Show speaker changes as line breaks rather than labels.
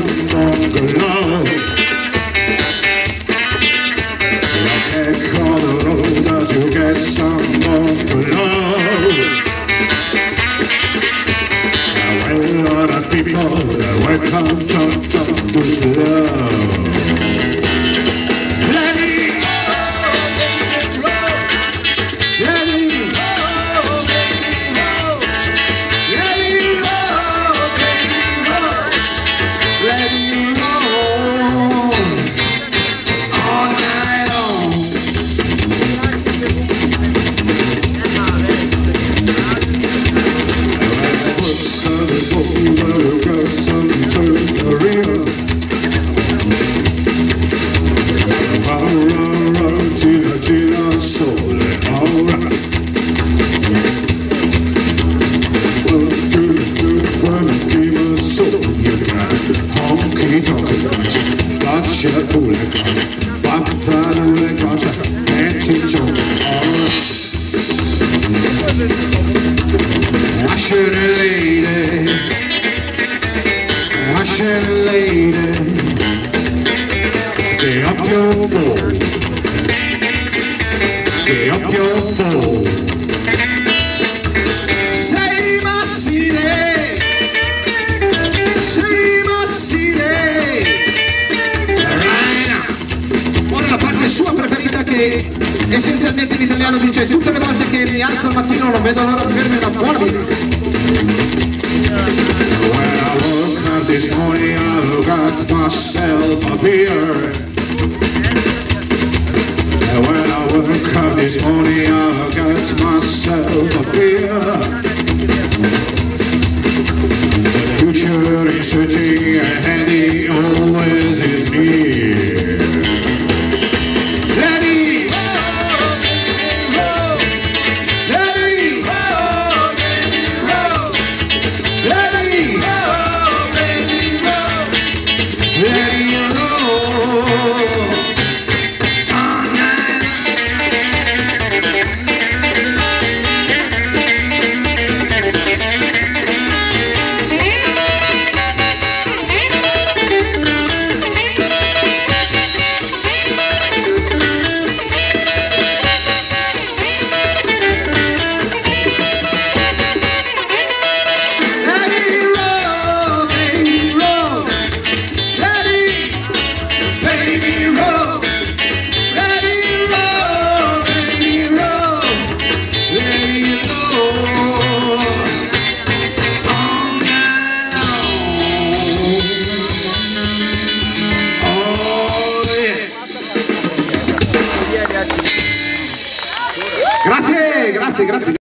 someone to love. You get on the road as you get someone to love. When a lot of people wake up, jump, with love. Get up your phone. Get up your phone. Save my city. Save my city. Right now. Ora la parte sua preferita che essenzialmente in italiano dice: tutte le volte che mi alzo al mattino non vedo l'ora di bermi una buona birra. When I woke up this morning, I got myself a beer. And when I woke up this morning, I got myself a beer. The future is searching and it always is near.